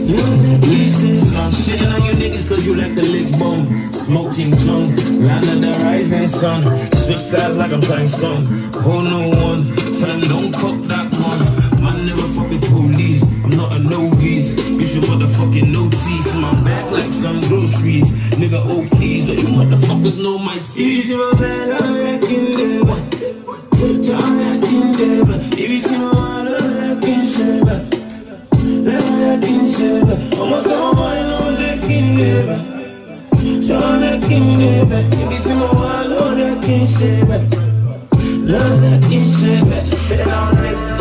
I'm shitting on you niggas cause you like the lick bum. Smoking junk, land of the rising sun. Switch styles like I'm trying some. Whole new one, tell them don't fuck that one. Man never fucking police, I'm not a novice. You should motherfucking notice my back like some groceries. Nigga, oh please, or you motherfuckers know my steez. You a bad, I reckon never. I'm reckon never. If you see my mind, I reckon never. I'm a cowboy, no reckon never. So I'm reckon never. If you see my mind, I reckon never. Love that can shit, shit on next.